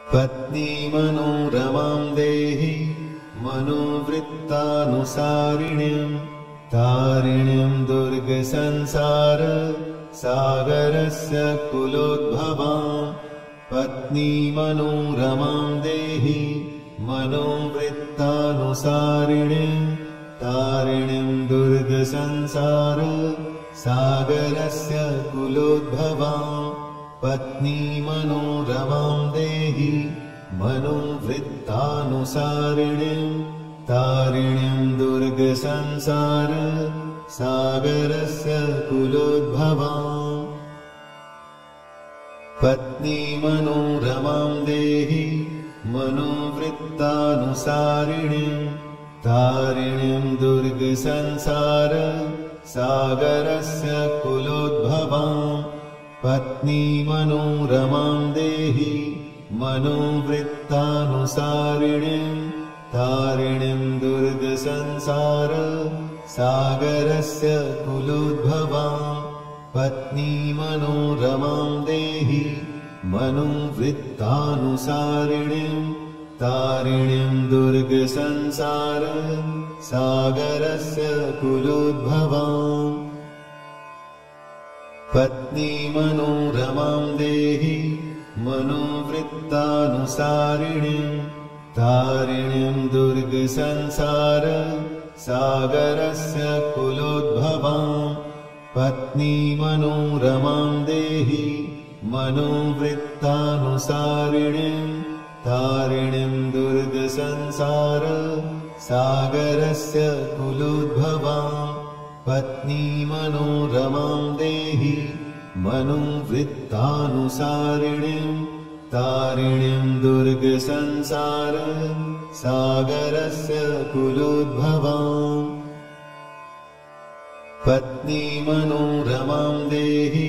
पत्नी मनोरमां देहि मनोवृत्तानुसारिणीं तारिणीं दुर्गसंसार सागरस्य कुलोद्भवां। पत्नी मनोरमां देहि मनोवृत्तानुसारिणीं तारिणीं दुर्गसंसार सागरस्य कुलोद्भवां। पत्नी मनोरमां देहि मनोवृत्तानुसारिणीं तारिणीं दुर्गसंसार सागरस्य कुलोद्भवां। पत्नी मनोरमां देहि मनोवृत्तानुसारिणीं तारिणीं दुर्गसंसार सागरस्य कुलोद्भवां। पत्नी मनोरमां देहि मनोवृत्तानुसारिणीं तारिणीं दुर्गसंसार सागरस्य कुलोद्भवां। पत्नी मनोरमां देहि मनोवृत्तानुसारिणीं तारिणीं दुर्गसंसार सागरस्य कुलोद्भवां। पत्नी मनोरमां देहि मनोवृत्तानुसारिणीं तारिणीं दुर्गसंसार सागरस्य कुलोद्भवां। पत्नी मनोरमां देहि मनोवृत्तानुसारिणीं तारिणीं दुर्गसंसार सागरस्य कुलोद्भवां। पत्नी मनोरमां देहि मनोवृत्तानुसारिणीं तारिणीं दुर्गसंसार सागरस्य कुलोद्भवां। पत्नी मनोरमां देहि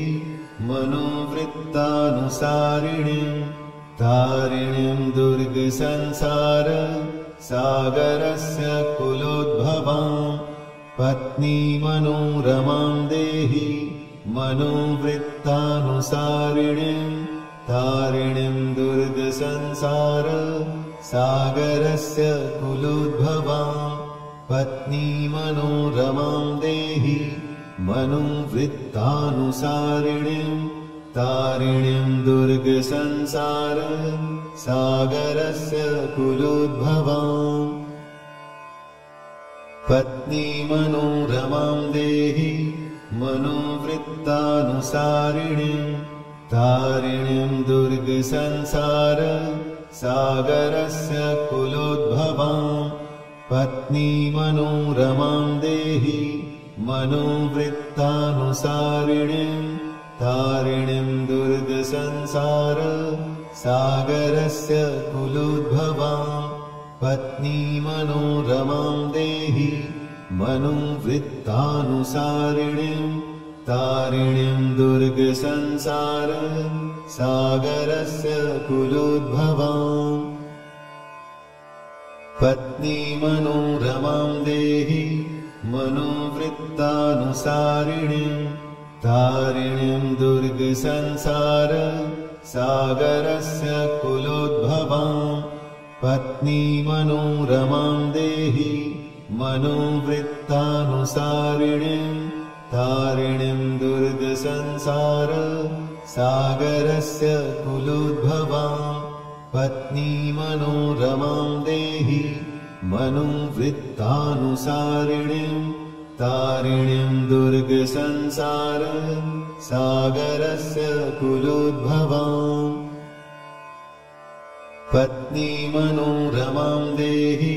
मनोवृत्तानुसारिणीं तारिणीं दुर्गसंसार सागरस्य कुलोद्भवां। पत्नी मनोरमां देहि मनोवृत्तानुसारिणीं तारिणीं दुर्गसंसार सागरस्य कुलोद्भवां। पत्नी मनोरमां देहि मनोवृत्तानुसारिणीं तारिणीं दुर्गसंसार सागरस्य कुलोद्भवां। पत्नी मनोरमां देहि मनोवृत्तानुसारिणीं तारिणीं दुर्गसंसार सागरस्य कुलोद्भवां। पत्नी मनोरमां देहि मनोवृत्तानुसारिणीं तारिणीं दुर्गसंसार सागरस्य कुलोद्भवां। पत्नी मनोरमां देहि मनोवृत्तानुसारिणीं तारिणीं दुर्गसंसार सागरस्य कुलोद्भवां। पत्नी मनोरमां देहि मनोवृत्तानुसारिणीं तारिणीं दुर्गसंसार सागरस्य कुलोद्भवां। पत्नी मनोरमां देहि मनोवृत्तानुसारिणीं तारिणीं दुर्गसंसार सागरस्य कुलोद्भवां। पत्नी मनोरमां देहि मनोवृत्तानुसारिणीं तारिणीं दुर्गसंसार सागरस्य कुलोद्भवां। पत्नी मनोरमां देहि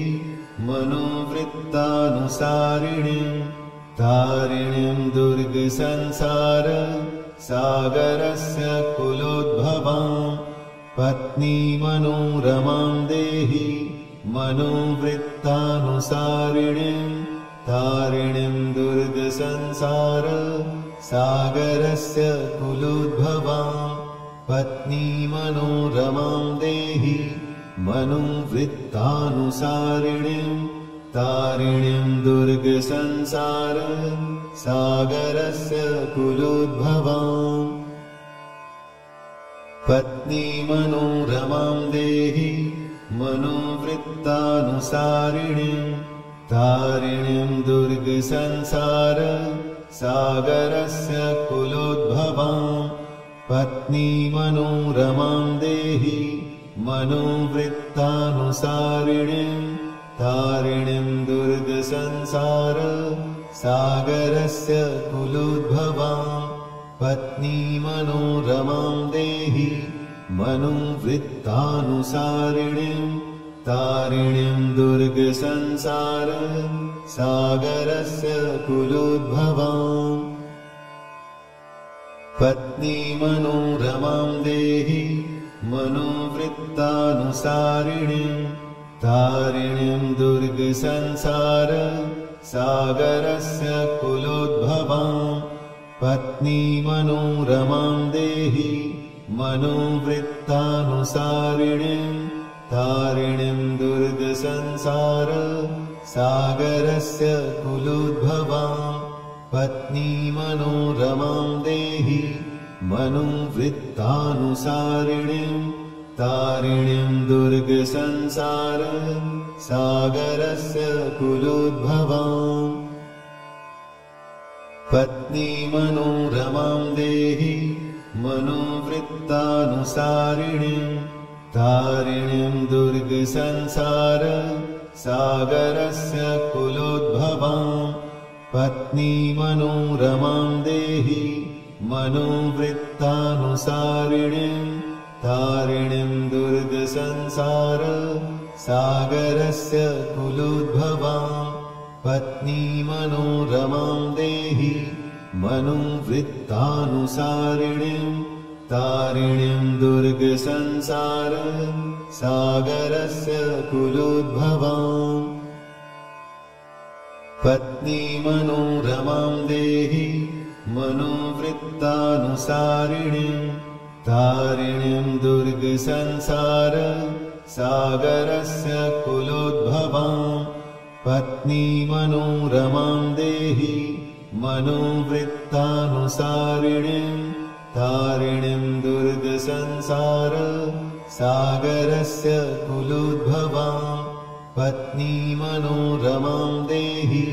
मनोवृत्तानुसारिणीं तारिणीं दुर्गसंसार सागरस्य कुलोद्भवां। पत्नी मनोरमां देहि मनोवृत्तानुसारिणीं तारिणीं दुर्गसंसार सागरस्य कुलोद्भवां। पत्नी मनोरमां देहि मनोवृत्तानुसारिणीं तारिणीं दुर्गसंसार सागरस्य कुलोद्भवां। पत्नी मनोरमां देहि मनोवृत्तानुसारिणीं तारिणीं दुर्गसंसार सागरस्य कुलोद्भवां पत्नी मनोरमां देहि मनोवृत्तानुसारिणीं तारिणीं दुर्गसंसार सागरस्य कुलोद्भवां पत्नी मनोरमां देहि मनोवृत्तानुसारिणीं तारिणीं दुर्गसंसार सागरस्य कुलोद्भवां पत्नी मनोरमां देहि मनोवृत्तानुसारिणीं तारिणीं दुर्गसंसार सागरस्य कुलोद्भवां पत्नी मनोरमां देहि मनोवृत्तानुसारिणीं तारिणीं दुर्गसंसार सागरस्य कुलोद्भवां पत्नी मनोरमां देहि मनोवृत्तानुसारिणीं तारिणीं दुर्गसंसार सागरस्य कुलोद्भवां पत्नी मनोरमां देहि मनोवृत्तानुसारिणीं तारिणीं दुर्गसंसार सागरस्य कुलोद्भवां पत्नी मनोरमां देहि मनोवृत्तानुसारिणीं तारिणीं दुर्गसंसार सागरस्य कुलोद्भवां पत्नी मनोरमां देहि मनोवृत्तानुसारिणीं तारिणीं दुर्गसंसार सागरस्य कुलोद्भवां पत्नी मनोरमां देहि मनोवृत्तानुसारिणीं तारिणीं दुर्गसंसार सागरस्य कुलोद्भवां पत्नी मनोरमां देहि मनोवृत्तानुसारिणीं तारिणीं दुर्गसंसार सागरस्य कुलोद्भवां पत्नी मनोरमां देहि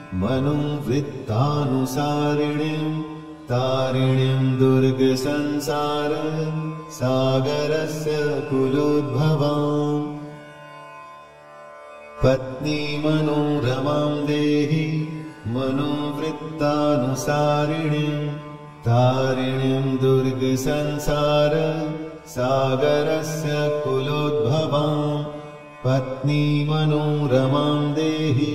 मनोवृत्तानुसारिणीं तारिणीं दुर्गसंसार सागरस्य कुलोद्भवां पत्नी मनोरमां देहि मनोवृत्तानुसारिणीं तारिणीं दुर्गसंसार सागरस्य कुलोद्भवां पत्नी मनोरमां देहि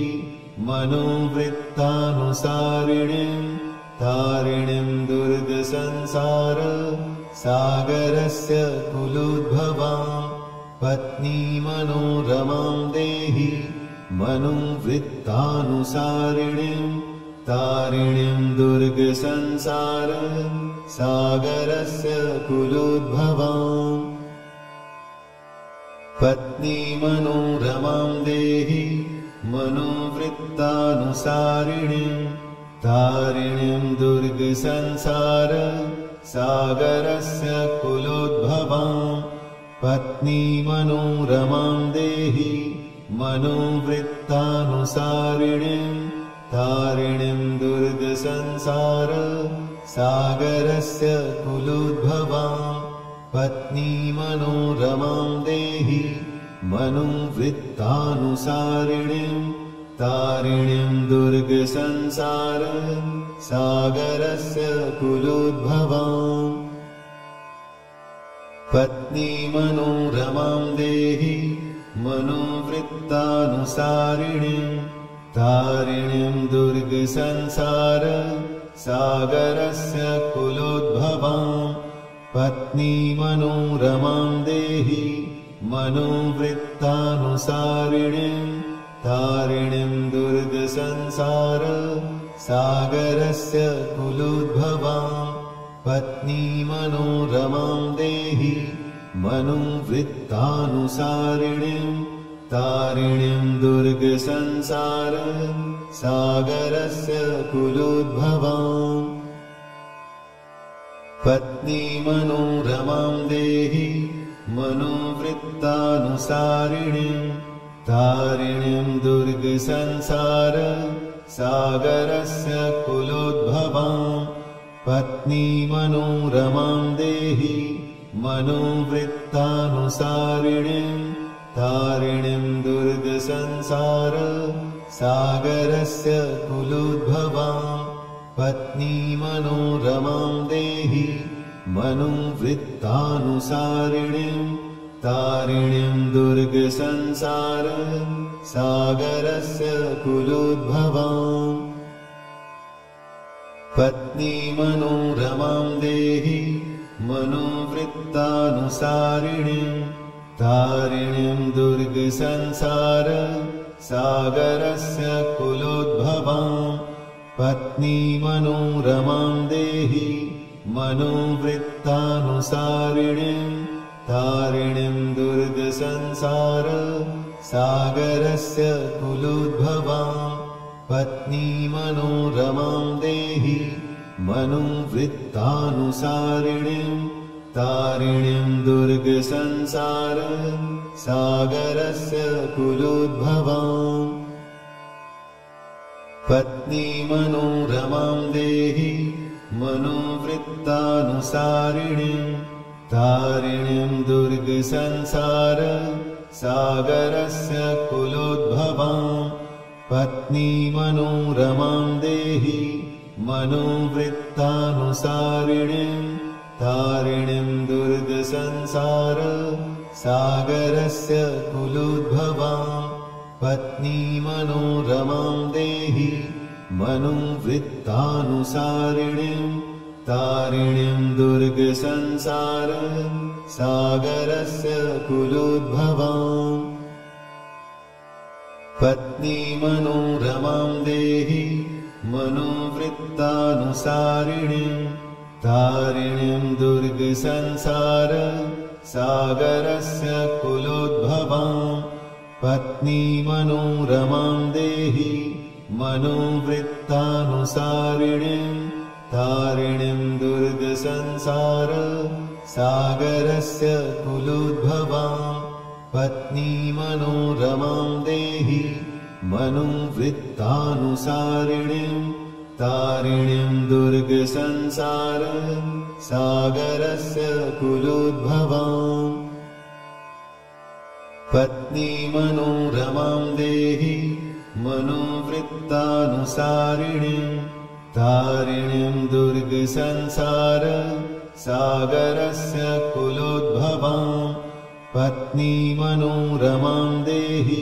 मनोवृत्तानुसारिणीं तारिणीं दुर्गसंसार सागरस्य कुलोद्भवां पत्नी मनोरमां देहि मनोवृत्तानुसारिणीं तारिणीं दुर्गसंसार सागरस्य कुलोद्भवां पत्नी मनोरमां देहि मनोवृत्तानुसारिणीं तारिणीं दुर्गसंसार सागरस्य कुलोद्भवां पत्नी मनोरमां देहि मनोवृत्तानुसारिणीं तारिणीं दुर्गसंसार सागरस्य कुलोद्भवां पत्नी मनोरमां देहि मनोवृत्तानुसारिणीं तारिणीं दुर्गसंसार सागरस्य कुलोद्भवां पत्नी मनोरमां देहि मनोवृत्तानुसारिणीं तारिणीं दुर्गसंसार सागरस्य कुलोद्भवां पत्नी मनोरमां देहि मनोवृत्तानुसारिणीं तारिणीं दुर्गसंसार सागरस्य कुलोद्भवां पत्नी मनोरमां देहि मनोवृत्तानुसारिणीं तारिणीं दुर्गसंसार सागरस्य कुलोद्भवां पत्नी मनोरमां देहि मनोवृत्तानुसारिणीं तारिणीं दुर्गसंसार सागरस्य कुलोद्भवां पत्नी मनोरमां देहि मनोवृत्तानुसारिणीं तारिणीं दुर्गसंसार सागरस्य कुलोद्भवां पत्नी मनोरमां देहि मनोवृत्तानुसारिणीं तारिणीं दुर्गसंसार सागरस्य कुलोद्भवां पत्नी मनोरमां देहि मनोवृत्तानुसारिणीं तारिणीं दुर्गसंसार सागरस्य कुलोद्भवां पत्नी मनोरमां देहि मनोवृत्तानुसारिणीं तारिणीं दुर्गसंसार सागरस्य कुलोद्भवां पत्नी मनोरमां देहि मनोवृत्तानुसारिणीं तारिणीं दुर्गसंसार सागरस्य कुलोद्भवां पत्नी मनोरमां देहि मनोवृत्तानुसारिणीं तारिणीं दुर्गसंसार सागरस्य कुलोद्भवां पत्नी मनोरमां देहि मनोवृत्तानुसारिणीं तारिणीं दुर्गसंसार सागरस्य कुलोद्भवां पत्नी मनोरमां देहि मनोवृत्तानुसारिणीं तारिणीं दुर्गसंसार सागरस्य कुलोद्भवां पत्नी मनोरमां देहि मनोवृत्तानुसारिणीं तारिणीं दुर्गसंसार सागरस्य कुलोद्भवां पत्नी मनोरमां देहि मनोवृत्तानुसारिणीं तारिणीं दुर्गसंसार सागरस्य कुलोद्भवां पत्नी मनोरमां देहि मनोवृत्तानुसारिणीं तारिणीं दुर्गसंसार सागरस्य कुलोद्भवां पत्नी मनोरमां देहि मनोवृत्तानुसारिणीं तारिणीं दुर्गसंसार सागरस्य कुलोद्भवां पत्नी मनोरमां देहि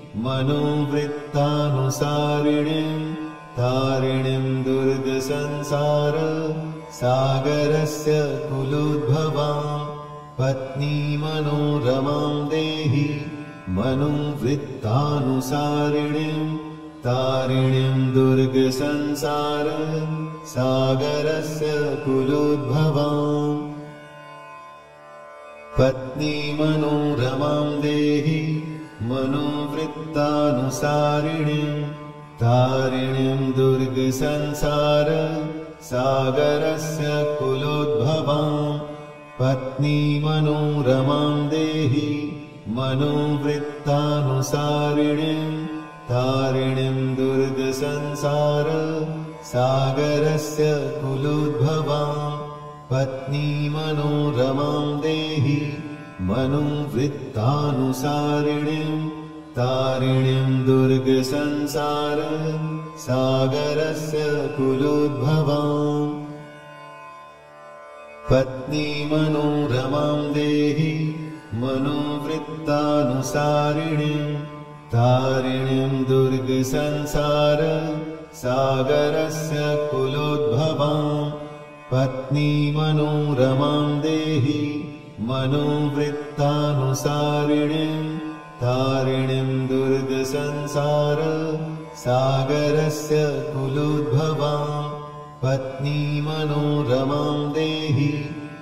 मनोवृत्तानुसारिणीं तारिणीं दुर्गसंसार सागरस्य कुलोद्भवां पत्नी मनोरमां देहि मनोवृत्तानुसारिणीं तारिणीं दुर्गसंसार सागरस्य कुलोद्भवां पत्नी मनोरमां देहि मनोवृत्तानुसारिणीं तारिणीं दुर्गसंसार सागरस्य कुलोद्भवां पत्नी मनोरमां देहि मनोवृत्तानुसारिणीं तारिणीं दुर्गसंसार सागरस्य कुलोद्भवां पत्नी मनोरमां देहि मनोवृत्तानुसारिणीं तारिणीं दुर्गसंसार सागरस्य कुलोद्भवां पत्नी मनोरमां देहि मनोवृत्तानुसारिणीं तारिणीं दुर्गसंसार सागरस्य कुलोद्भवां पत्नी मनोरमां देहि मनोवृत्तानुसारिणीं तारिणीं दुर्गसंसार सागरस्य कुलोद्भवां पत्नी मनोरमां देहि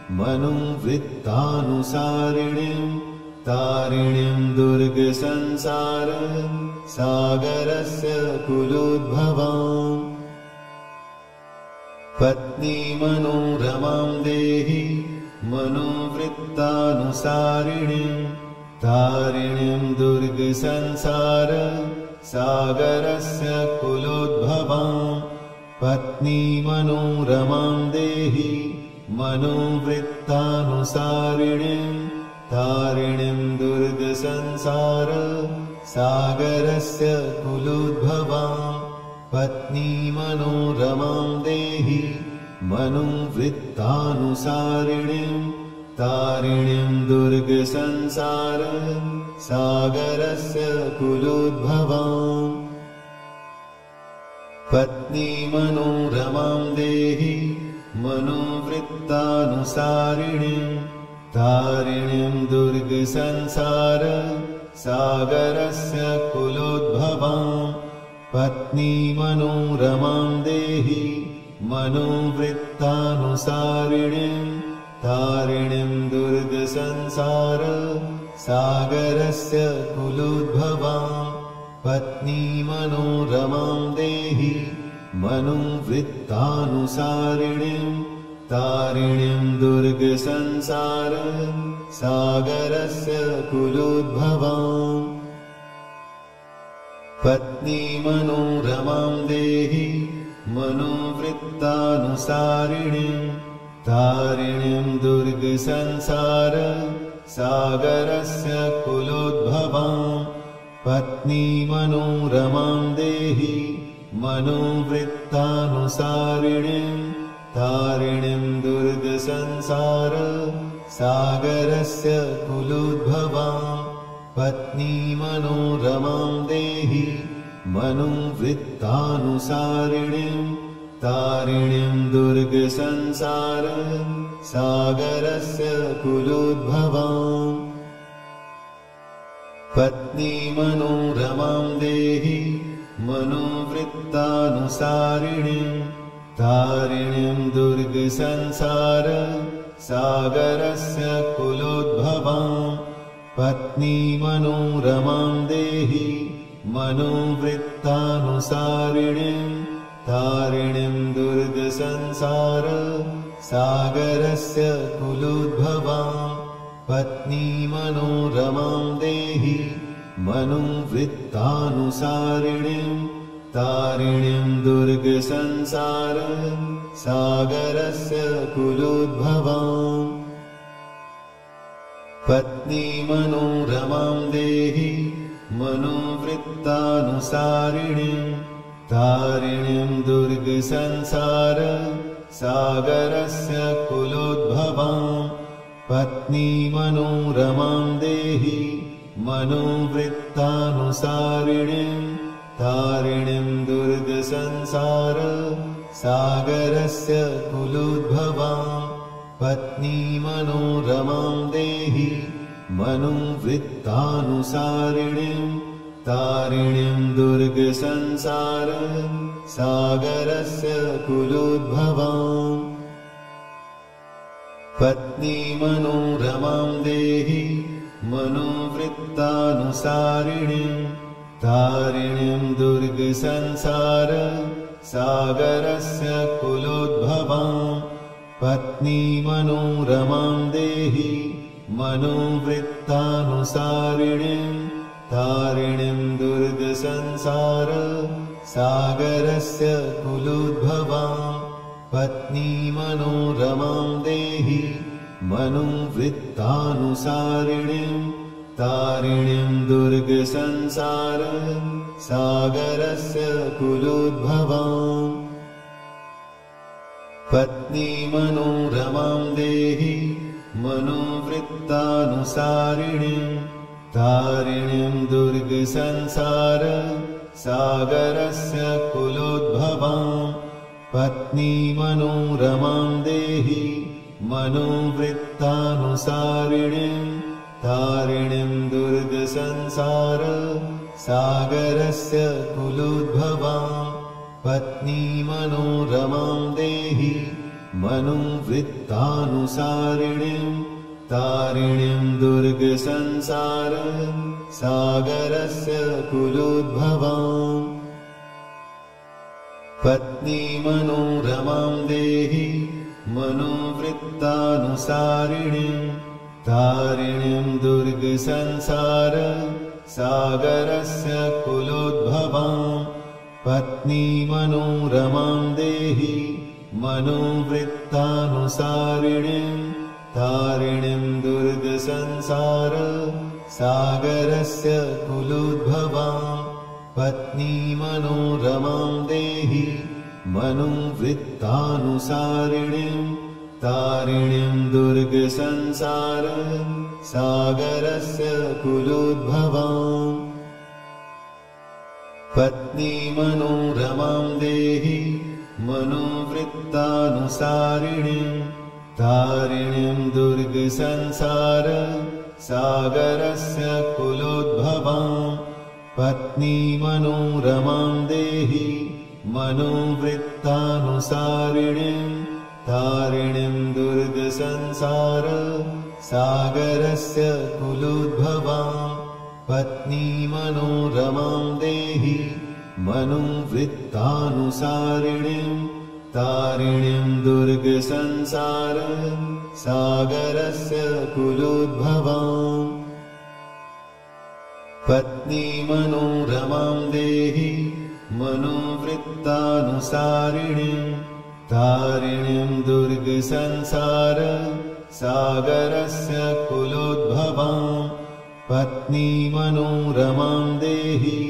मनोवृत्तानुसारिणीं तारिणीं दुर्गसंसार सागरस्य कुलोद्भवां पत्नी मनोरमां देहि मनोवृत्तानुसारिणीं तारिणीं दुर्गसंसार सागरस्य कुलोद्भवां पत्नी मनोरमां देहि मनोवृत्तानुसारिणीं तारिणीं दुर्गसंसार सागरस्य कुलोद्भवां पत्नी मनोरमां देहि मनोवृत्तानुसारिणीं तारिणीं दुर्गसंसार सागरस्य कुलोद्भवां पत्नी मनोरमां देहि मनोवृत्तानुसारिणीं तारिणीं दुर्गसंसार सागरस्य कुलोद्भवां पत्नी मनोरमां देहि मनोवृत्तानुसारिणीं तारिणीं दुर्गसंसार सागरस्य कुलोद्भवां पत्नी मनोरमां देहि मनोवृत्तानुसारिणीं तारिणीं दुर्गसंसार सागरस्य कुलोद्भवां पत्नी मनोरमां देहि मनोवृत्तानुसारिणीं तारिणीं दुर्गसंसार सागरस्य कुलोद्भवां पत्नी मनोरमां देहि मनोवृत्तानुसारिणीं तारिणीं दुर्गसंसार सागरस्य कुलोद्भवां पत्नी मनोरमां देहि मनोवृत्तानुसारिणीं तारिणीं दुर्गसंसार सागरस्य कुलोद्भवां पत्नी मनोरमां देहि मनोवृत्तानुसारिणीं तारिणीं दुर्गसंसार सागरस्य कुलोद्भवां पत्नी मनोरमां देहि मनोवृत्तानुसारिणीं तारिणीं दुर्गसंसार सागरस्य कुलोद्भवां पत्नी मनोरमां देहि मनोवृत्तानुसारिणीं तारिणीं दुर्गसंसार सागरस्य कुलोद्भवां पत्नी मनोरमां देहि मनोवृत्तानुसारिणीं तारिणीं दुर्गसंसार सागरस्य कुलोद्भवां पत्नी मनोरमां देहि मनोवृत्तानुसारिणीं तारिणीं दुर्गसंसार सागरस्य कुलोद्भवां पत्नी मनोरमां देहि मनोवृत्तानुसारिणीं तारिणीं दुर्गसंसार सागरस्य कुलोद्भवां पत्नी मनोरमां देहि मनोवृत्तानुसारिणीं तारिणीं दुर्गसंसार सागरस्य कुलोद्भवां पत्नी मनोरमां देहि मनोवृत्तानुसारिणीं तारिणीं दुर्गसंसार सागरस्य कुलोद्भवां पत्नी मनोरमां देहि मनोवृत्तानुसारिणीं तारिणीं दुर्गसंसार सागरस्य कुलोद्भवां पत्नी मनोरमां देहि मनोवृत्तानुसारिणीं तारिणीं दुर्गसंसार सागरस्य कुलोद्भवां पत्नी मनोरमां देहि मनोवृत्तानुसारिणीं तारिणीं दुर्गसंसार सागरस्य कुलोद्भवां पत्नी मनोरमां देहि मनोवृत्तानुसारिणीं तारिणीं दुर्गसंसार सागरस्य कुलोद्भवां पत्नी मनोरमां देहि मनोवृत्तानुसारिणीं तारिणीं दुर्गसंसार सागरस्य कुलोद्भवां पत्नी मनोरमां देहि मनोवृत्तानुसारिणीं तारिणीं दुर्गसंसार सागरस्य कुलोद्भवां पत्नी मनोरमां देहि मनोवृत्तानुसारिणीं तारिणीं दुर्गसंसार सागरस्य कुलोद्भवां पत्नी मनोरमां देहि मनोवृत्तानुसारिणीं तारिणीं दुर्गसंसार सागरस्य कुलोद्भवां पत्नी मनोरमां देहि मनोवृत्तानुसारिणीं तारिणीं दुर्गसंसार सागरस्य कुलोद्भवां पत्नी मनोरमां देहि मनोवृत्तानुसारिणीं तारिणीं दुर्गसंसार सागरस्य कुलोद्भवां पत्नी मनोरमां देहि मनोवृत्तानुसारिणीं तारिणीं दुर्गसंसार सागरस्य कुलोद्भवां पत्नी मनोरमां देहि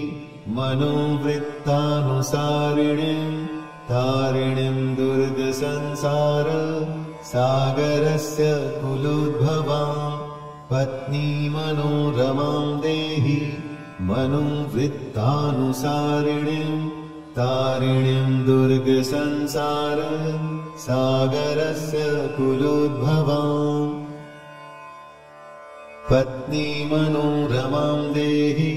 मनोवृत्तानुसारिणीं तारिणीं दुर्गसंसार सागरस्य कुलोद्भवां पत्नी मनोरमां देहि मनोवृत्तानुसारिणीं तारिणीं दुर्गसंसार सागरस्य कुलोद्भवां पत्नी मनोरमां देहि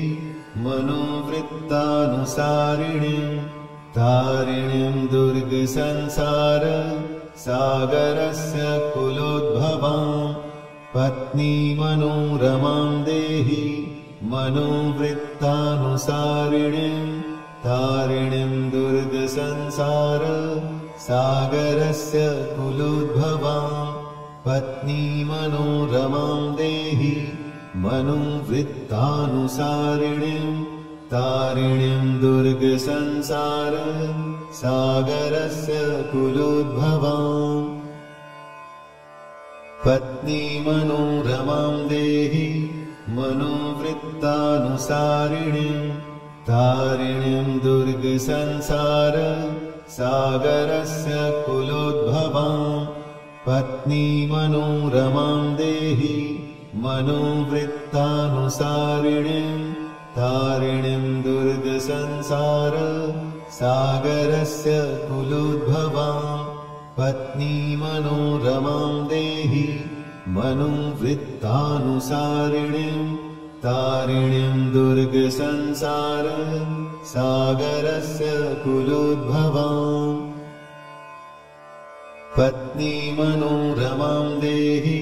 मनोवृत्तानुसारिणीं तारिणीं दुर्गसंसार सागरस्य कुलोद्भवां पत्नी मनोरमां देहि मनोवृत्तानुसारिणीं तारिणीं दुर्गसंसार सागरस्य कुलोद्भवां पत्नी मनोरमां देहि मनोवृत्तानुसारिणीं तारिणीं दुर्गसंसार सागरस्य कुलोद्भवां पत्नी मनोरमां देहि मनोवृत्तानुसारिणीं तारिणीं दुर्गसंसार सागरस्य कुलोद्भवां पत्नी मनोरमां देहि मनोवृत्तानुसारिणीं तारिणीं दुर्गसंसार सागरस्य कुलोद्भवां पत्नी मनोरमां देहि मनोवृत्तानुसारिणीं तारिणीं दुर्गसंसार सागरस्य कुलोद्भवां पत्नी मनोरमां देहि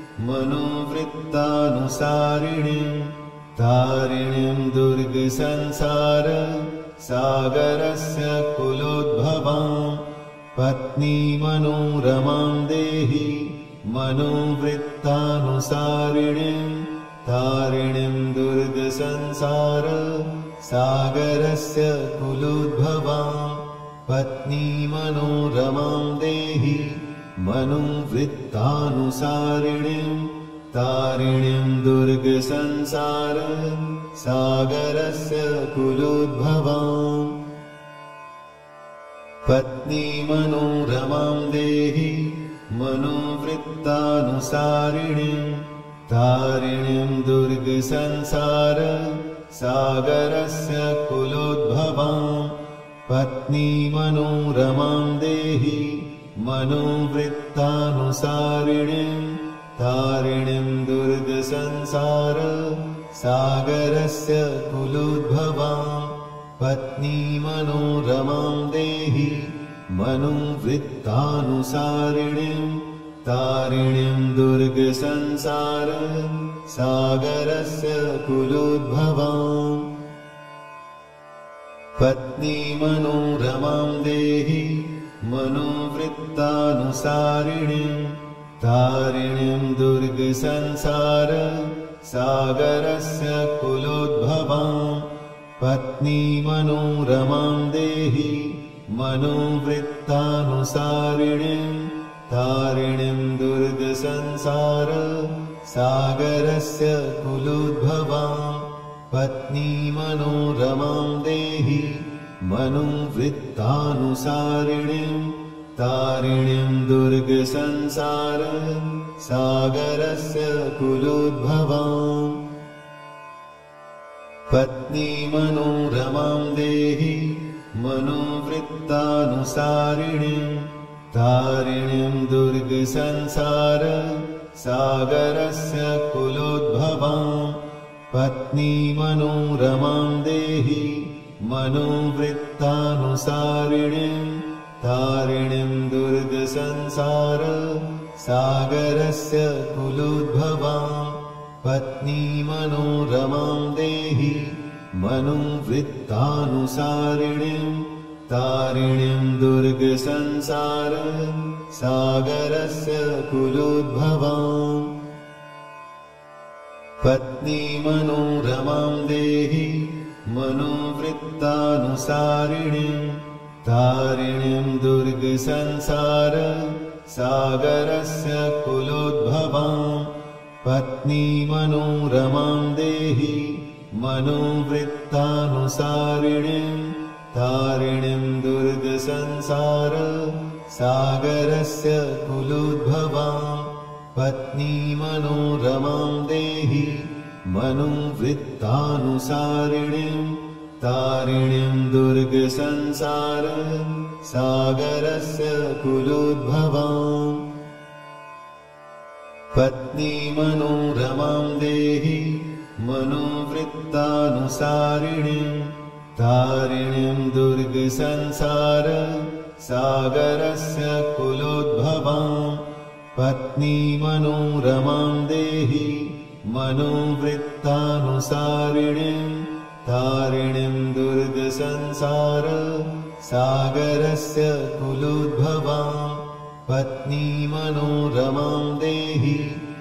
मनोवृत्तानुसारिणीं तारिणीं दुर्गसंसार सागरस्य कुलोद्भवां पत्नी मनोरमां देहि मनोवृत्तानुसारिणीं तारिणीं दुर्गसंसार सागरस्य कुलोद्भवां पत्नी मनोरमां देहि मनोवृत्तानुसारिणीं तारिणीं दुर्गसंसार सागरस्य कुलोद्भवां पत्नी मनोरमां देहि मनोवृत्तानुसारिणीं तारिणीं दुर्गसंसार सागरस्य कुलोद्भवां पत्नी मनोरमां देहि मनोवृत्तानुसारिणीं तारिणीं दुर्गसंसार सागरस्य कुलोद्भवां पत्नी मनोरमां देहि मनोवृत्तानुसारिणीं तारिणीं दुर्गसंसार सागरस्य कुलोद्भवां पत्नी मनोरमां देहि मनोवृत्तानुसारिणीं तारिणीं दुर्गसंसार सागरस्य कुलोद्भवां पत्नी मनोरमां देहि मनोवृत्तानुसारिणीं तारिणीं दुर्गसंसार सागरस्य कुलोद्भवां पत्नी मनोरमां देहि मनोवृत्तानुसारिणीं तारिणीं दुर्गसंसार सागरस्य कुलोद्भवां पत्नी मनोरमां देहि मनोवृत्तानुसारिणीं तारिणीं दुर्गसंसार सागरस्य कुलोद्भवां पत्नी मनोरमां देहि मनोवृत्तानुसारिणीं तारिणीं दुर्गसंसार सागरस्य कुलोद्भवां पत्नी मनोरमां देहि मनोवृत्तानुसारिणीं तारिणीं दुर्गसंसार सागरस्य कुलोद्भवां पत्नी मनोरमां देहि मनोवृत्तानुसारिणीं तारिणीं दुर्गसंसार सागरस्य कुलोद्भवां पत्नी मनोरमां देहि मनोवृत्तानुसारिणीं तारिणीं दुर्गसंसार सागरस्य कुलोद्भवां पत्नी मनोरमां देहि मनोवृत्तानुसारिणीं तारिणीं दुर्गसंसार सागरस्य कुलोद्भवां पत्नी मनोरमां देहि मनोवृत्तानुसारिणीं तारिणीं दुर्गसंसार सागरस्य कुलोद्भवां पत्नी मनोरमां देहि मनोवृत्तानुसारिणीं तारिणीं दुर्गसंसार सागरस्य कुलोद्भवां पत्नी मनोरमां देहि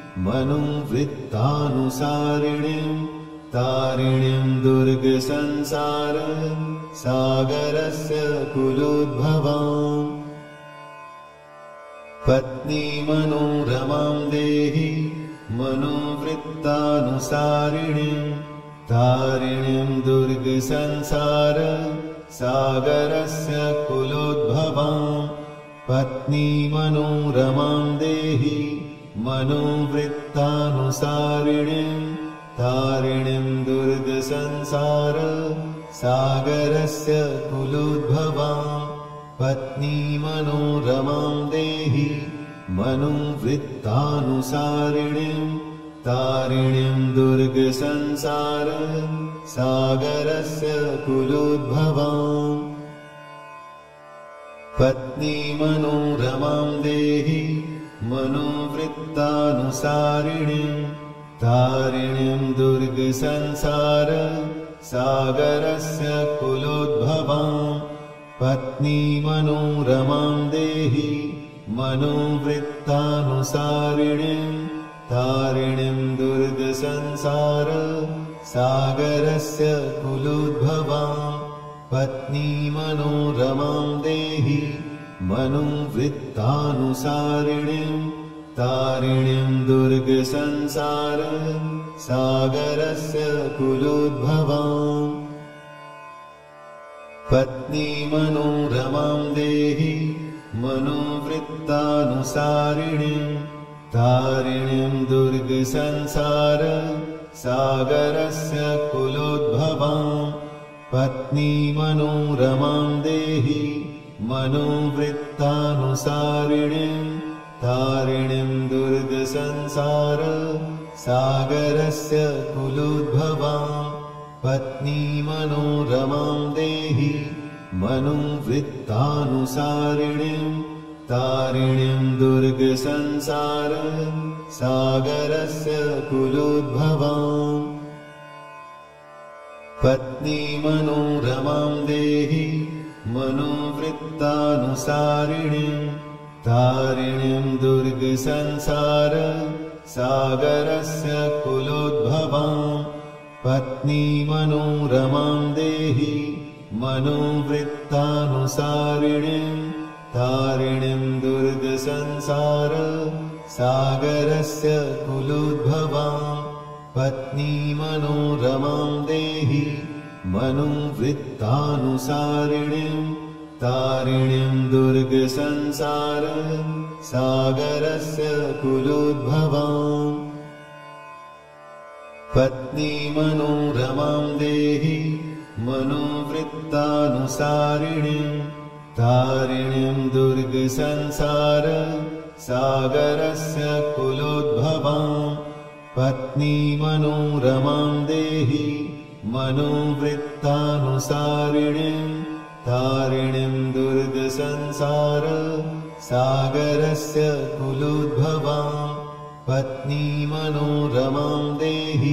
मनोवृत्तानुसारिणीं तारिणीं दुर्गसंसार सागरस्य कुलोद्भवां पत्नी मनोरमां देहि मनोवृत्तानुसारिणीं तारिणीं दुर्गसंसार सागरस्य कुलोद्भवां पत्नी मनोरमां देहि मनोवृत्तानुसारिणीं तारिणीं दुर्गसंसार सागरस्य कुलोद्भवां पत्नी मनोरमां देहि मनोवृत्तानुसारिणीं तारिणीं दुर्गसंसार सागरस्य कुलोद्भवां पत्नी मनोरमां देहि मनोवृत्तानुसारिणीं तारिणीं दुर्गसंसार सागरस्य कुलोद्भवां पत्नी मनोरमां देहि मनोवृत्तानुसारिणीं तारिणीं दुर्गसंसार सागरस्य कुलोद्भवां पत्नी मनोरमां देहि मनोवृत्तानुसारिणीं तारिणीं दुर्गसंसार सागरस्य कुलोद्भवां पत्नी मनोरमां देहि मनोवृत्तानुसारिणीं तारिणीं दुर्गसंसार सागरस्य कुलोद्भवां पत्नी मनोरमां देहि मनोवृत्तानुसारिणीं तारिणीं दुर्गसंसार सागरस्य कुलोद्भवां पत्नी मनोरमां देहि मनोवृत्तानुसारिणीं तारिणीं दुर्गसंसार सागरस्य कुलोद्भवां पत्नी मनोरमां देहि मनोवृत्तानुसारिणीं तारिणीं दुर्गसंसार सागरस्य कुलोद्भवां पत्नी मनोरमां देहि मनोवृत्तानुसारिणीं तारिणीं दुर्गसंसार सागरस्य कुलोद्भवां पत्नी मनोरमां देहि मनोवृत्तानुसारिणीं तारिणीं दुर्गसंसार सागरस्य कुलोद्भवां पत्नी मनोरमां देहि मनोवृत्तानुसारिणीं तारिणीं दुर्गसंसार सागरस्य कुलोद्भवां पत्नी मनोरमां देहि मनोवृत्तानुसारिणीं तारिणीं दुर्गसंसार सागरस्य कुलोद्भवां पत्नी मनोरमां देहि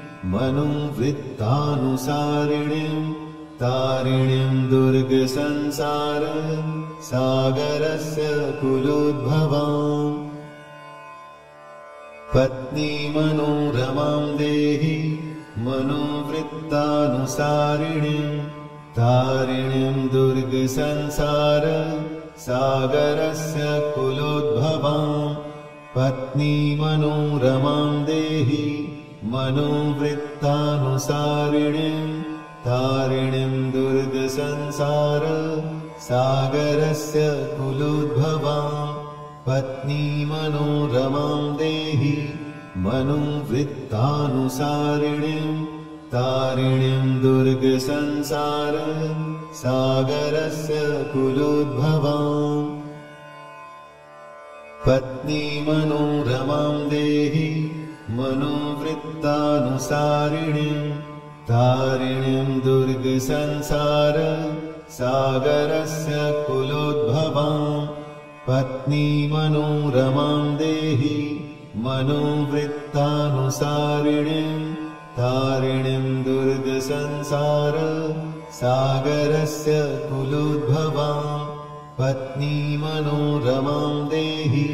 मनोवृत्तानुसारिणीं तारिणीं दुर्गसंसार सागरस्य कुलोद्भवां पत्नी मनोरमां देहि मनोवृत्तानुसारिणीं तारिणीं दुर्गसंसार सागरस्य कुलोद्भवां पत्नी मनोरमां देहि मनोवृत्तानुसारिणीं तारिणीं दुर्गसंसार सागरस्य कुलोद्भवां पत्नी मनोरमां देहि मनोवृत्तानुसारिणीं तारिणीं दुर्गसंसार सागरस्य कुलोद्भवां पत्नी मनोरमां देहि मनोवृत्तानुसारिणीं तारिणीं दुर्गसंसार सागरस्य कुलोद्भवां पत्नी मनोरमां देहि मनोवृत्तानुसारिणीं तारिणीं दुर्गसंसार सागरस्य कुलोद्भवां पत्नी मनोरमां देहि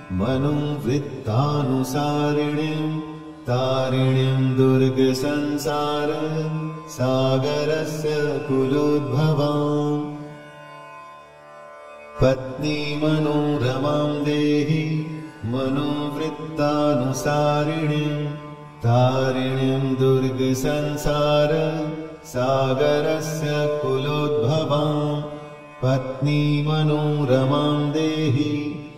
मनोवृत्तानुसारिणीं तारिणीं दुर्गसंसार सागरस्य कुलोद्भवां पत्नी मनोरमां देहि मनोवृत्तानुसारिणीं तारिणीं दुर्गसंसार सागरस्य कुलोद्भवां पत्नी मनोरमां देहि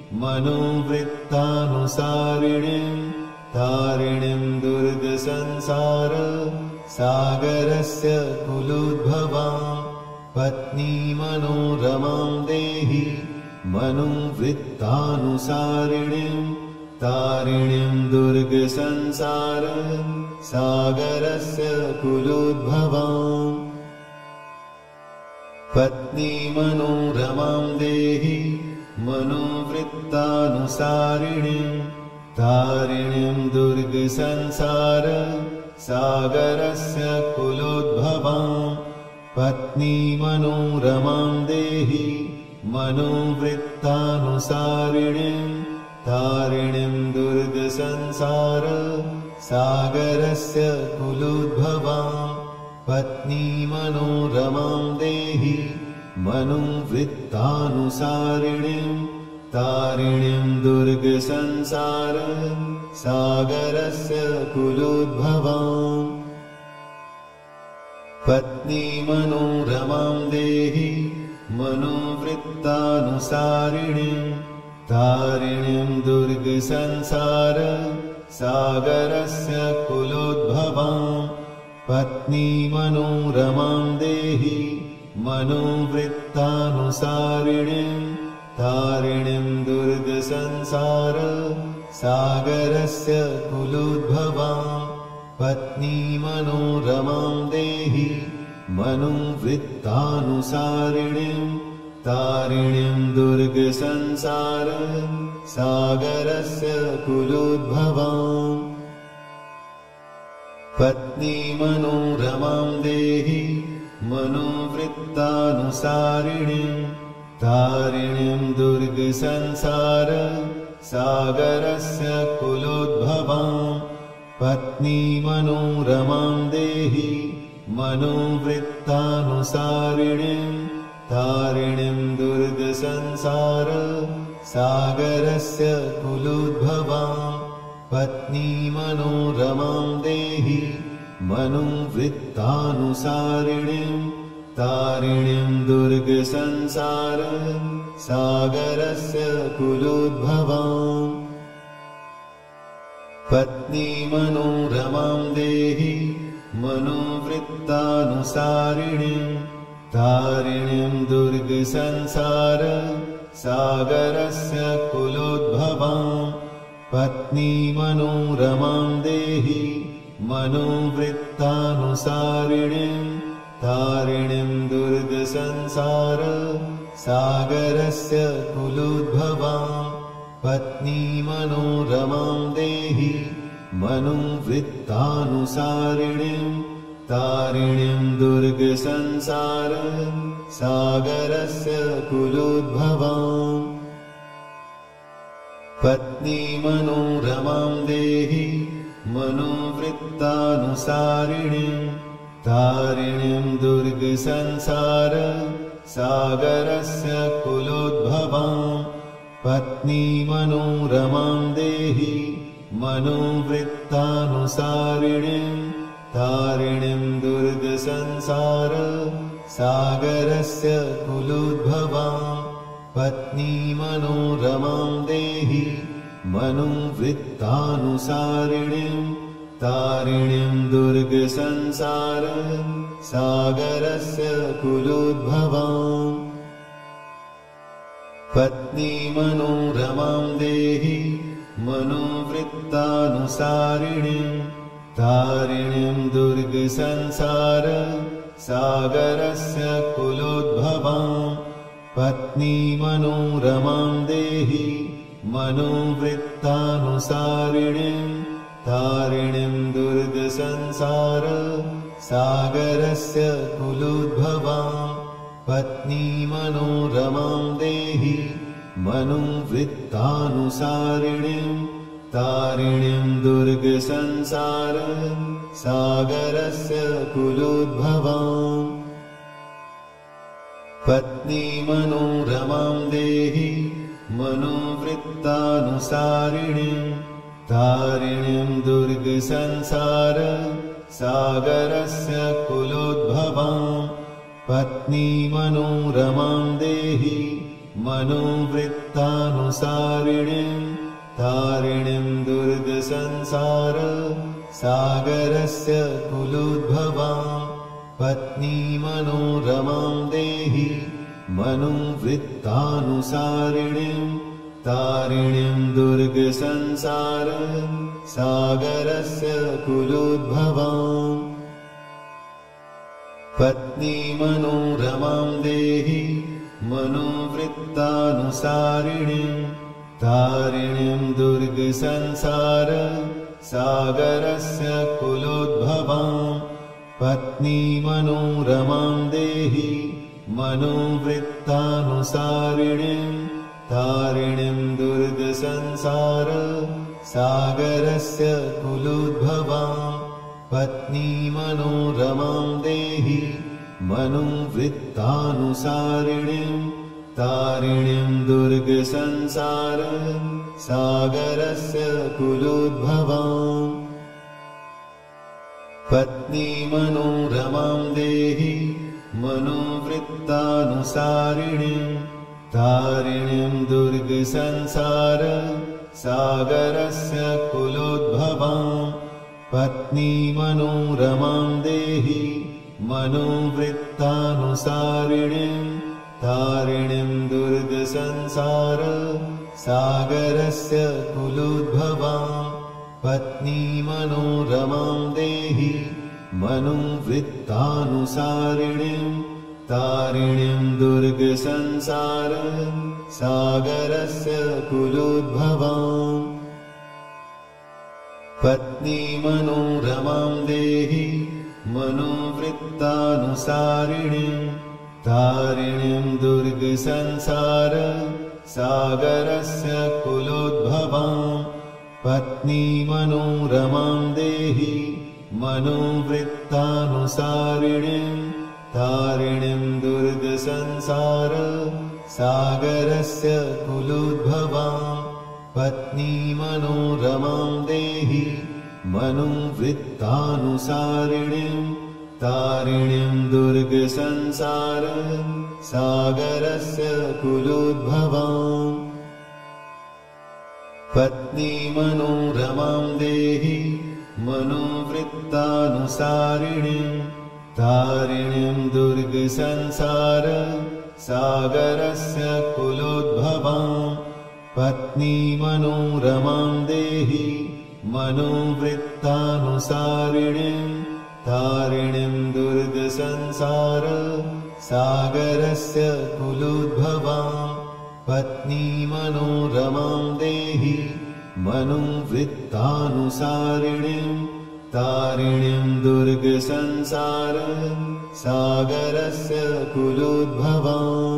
मनोवृत्तानुसारिणीं तारिणीं दुर्गसंसार सागरस्य कुलोद्भवां पत्नी मनोरमां देहि मनोवृत्तानुसारिणीं तारिणीं दुर्गसंसार सागरस्य कुलोद्भवां पत्नी मनोरमां देहि मनोवृत्तानुसारिणीं तारिणीं दुर्गसंसार सागरस्य कुलोद्भवां पत्नी मनोरमां देहि मनोवृत्तानुसारिणीं तारिणीं दुर्गसंसार सागरस्य कुलोद्भवां पत्नी मनोरमां देहि मनोवृत्तानुसारिणीं तारिणीं दुर्गसंसार सागरस्य कुलोद्भवां पत्नी मनोरमां देहि मनोवृत्तानुसारिणीं तारिणीं दुर्गसंसार सागरस्य कुलोद्भवां पत्नी मनोरमां देहि मनोवृत्तानुसारिणीं तारिणीं दुर्गसंसार सागरस्य कुलोद्भवां पत्नी मनोरमां देहि मनोवृत्तानुसारिणीं तारिणीं दुर्गसंसार सागरस्य कुलोद्भवां पत्नी मनोरमां देहि मनोवृत्तानुसारिणीं तारिणीं दुर्गसंसार सागरस्य कुलोद्भवां पत्नी मनोरमां देहि मनोवृत्तानुसारिणीं तारिणीं दुर्गसंसार सागरस्य कुलोद्भवां पत्नी मनोरमां देहि मनोवृत्तानुसारिणीं तारिणीं दुर्गसंसार सागरस्य कुलोद्भवां पत्नी मनोरमां देहि मनोवृत्तानुसारिणीं तारिणीं दुर्गसंसार सागरस्य कुलोद्भवां पत्नी मनोरमां देहि मनोवृत्तानुसारिणीं तारिणीं दुर्गसंसार सागरस्य कुलोद्भवां पत्नी मनोरमां देहि मनोवृत्तानुसारिणीं तारिणीं दुर्गसंसार सागरस्य कुलोद्भवां पत्नी मनोरमां देहि मनोवृत्तानुसारिणीं तारिणीं दुर्गसंसार सागरस्य कुलोद्भवां पत्नी मनोरमां देहि मनोवृत्तानुसारिणीं तारिणीं दुर्गसंसार सागरस्य कुलोद्भवां पत्नी मनोरमां देहि मनोवृत्तानुसारिणीं तारिणीं दुर्गसंसार सागरस्य कुलोद्भवां पत्नी मनोरमां देहि मनोवृत्तानुसारिणीं तारिणीं दुर्गसंसार सागरस्य कुलोद्भवां पत्नी मनोरमां देहि मनोवृत्तानुसारिणीं तारिणीं दुर्गसंसार सागरस्य कुलोद्भवां पत्नी मनोरमां देहि मनोवृत्तानुसारिणीं तारिणीं दुर्गसंसार सागरस्य कुलोद्भवां पत्नी मनोरमां देहि मनोवृत्तानुसारिणीं तारिणीं दुर्गसंसार सागरस्य कुलोद्भवां पत्नी मनोरमां देहि मनोवृत्तानुसारिणीं तारिणीं दुर्गसंसार सागरस्य कुलोद्भवां पत्नी मनोरमां देहि मनोवृत्तानुसारिणीं तारिणीं दुर्गसंसार सागरस्य कुलोद्भवां पत्नी मनोरमां देहि मनोवृत्तानुसारिणीं तारिणीं दुर्गसंसार सागरस्य कुलोद्भवां पत्नी मनोरमां देहि मनोवृत्तानुसारिणीं तारिणीं दुर्गसंसार सागरस्य कुलोद्भवां पत्नी मनोरमां देहि मनोवृत्तानुसारिणीं तारिणीं दुर्गसंसार सागरस्य कुलोद्भवां पत्नी मनोरमां देहि मनोवृत्तानुसारिणीं तारिणीं दुर्गसंसार सागरस्य कुलोद्भवां पत्नी मनोरमां देहि मनोवृत्तानुसारिणीं तारिणीं दुर्गसंसार सागरस्य कुलोद्भवां पत्नी मनोरमां देहि मनोवृत्तानुसारिणीं तारिणीं दुर्गसंसार सागरस्य कुलोद्भवां पत्नीमनोरमां देहि मनोवृत्तानुसारिणीं तारिणीं दुर्गसंसार सागरस्य कुलोद्भवां पत्नीमनोरमां देहि मनोवृत्तानुसारिणीं तारिणीं दुर्गसंसार सागरस्य कुलोद्भवां पत्नीमनोरमां देहि मनोवृत्तानुसारिणीं तारिणीं दुर्गसंसार सागरस्य कुलोद्भवां पत्नीमनोरमां देहि मनोवृत्तानुसारिणीं तारिणीं दुर्गसंसार सागरस्य कुलोद्भवां पत्नीमनोरमां देहि मनोवृत्तानुसारिणीं तारिणीं दुर्गसंसार सागरस्य कुलोद्भवां पत्नीमनोरमां देहि मनोवृत्तानुसारिणीं तारिणीं दुर्गसंसार सागरस्य कुलोद्भवां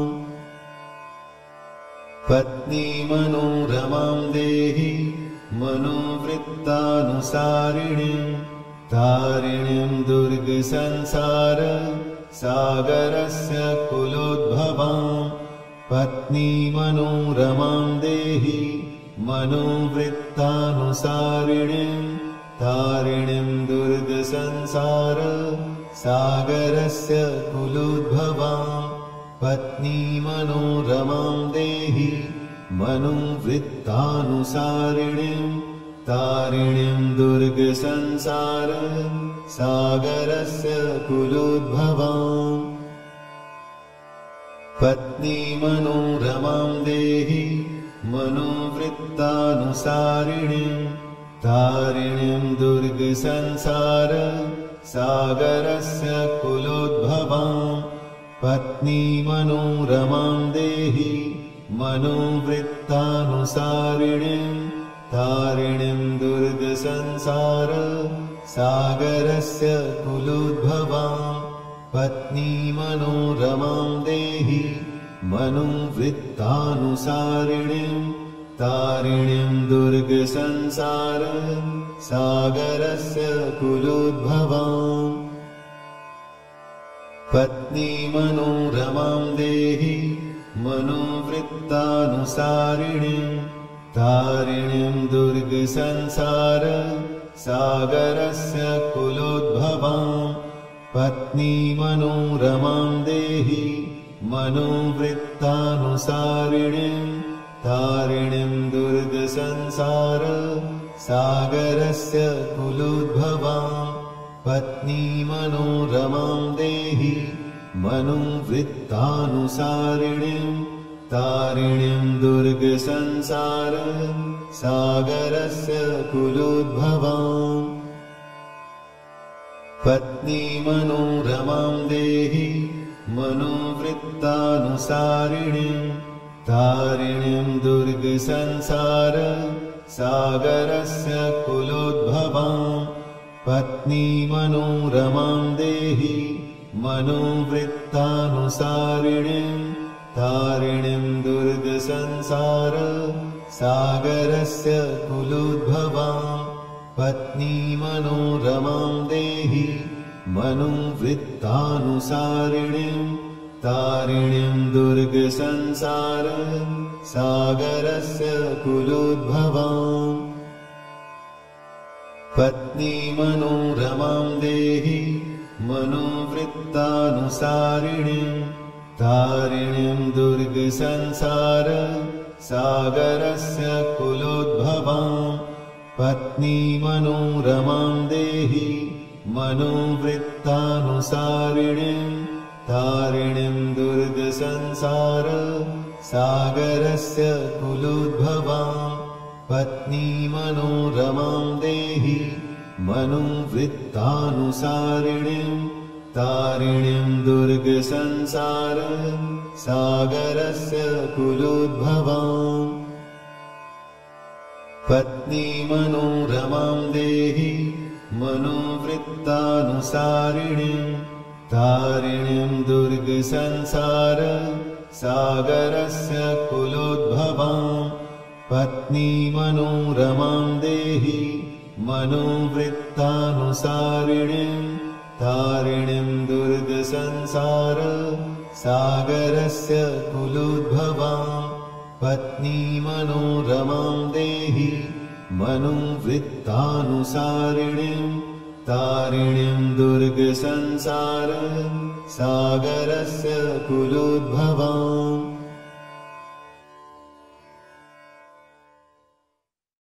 पत्नीमनोरमां देहि मनोवृत्तानुसारिणीं तारिणीं दुर्गसंसार सागरस्य कुलोद्भवां पत्नीमनोरमां देहि मनोवृत्तानुसारिणीं तारिणीं दुर्गसंसार सागरस्य कुलोद्भवां पत्नीमनोरमां देहि मनोवृत्तानुसारिणीं तारिणीं दुर्गसंसार सागरस्य कुलोद्भवां पत्नीमनोरमां देहि मनोवृत्तानुसारिणीं तारिणीं दुर्गसंसार सागरस्य कुलोद्भवां पत्नीमनोरमां देहि मनोवृत्तानुसारिणीं तारिणीं दुर्गसंसार सागरस्य कुलोद्भवां पत्नीमनोरमां देहि मनोवृत्तानुसारिणीं तारिणीं दुर्गसंसार सागरस्य कुलोद्भवां पत्नीमनोरमां देहि मनोवृत्तानुसारिणीं तारिणीं दुर्गसंसार सागरस्य कुलोद्भवां पत्नीमनोरमां देहि मनोवृत्तानुसारिणीं तारिणीं दुर्गसंसार सागरस्य कुलोद्भवां पत्नीमनोरमां देहि मनोवृत्तानुसारिणीं तारिणीं दुर्गसंसार सागरस्य कुलोद्भवां पत्नीमनोरमां देहि मनोवृत्तानुसारिणीं तारिणीं दुर्गसंसार सागरस्य कुलोद्भवां पत्नीमनोरमां देहि मनोवृत्तानुसारिणीं तारिणीं दुर्गसंसार सागरस्य कुलोद्भवां पत्नीमनोरमां देहि मनोवृत्तानुसारिणीं तारिणीं दुर्गसंसार सागरस्य कुलोद्भवां पत्नीमनोरमां देहि मनोवृत्तानुसारिणीं तारिणीं दुर्गसंसार सागरस्य कुलोद्भवां पत्नीमनोरमां देहि मनोवृत्तानुसारिणीं तारिणीं दुर्गसंसार सागरस्य कुलोद्भवां पत्नीमनोरमां देहि मनोवृत्तानुसारिणीं तारिणीं दुर्गसंसार सागरस्य कुलोद्भवां पत्नी मनोरमां देहि मनोवृत्तानुसारिणीं तारिणीं दुर्गसंसार सागरस्य कुलोद्भवां पत्नी मनोरमां देहि मनोवृत्तानुसारिणीं तारिणीं दुर्गसंसार सागरस्य कुलोद्भवां पत्नी मनोरमां देहि मनोवृत्तानुसारिणीं तारिणीं दुर्गसंसार सागरस्य कुलोद्भवां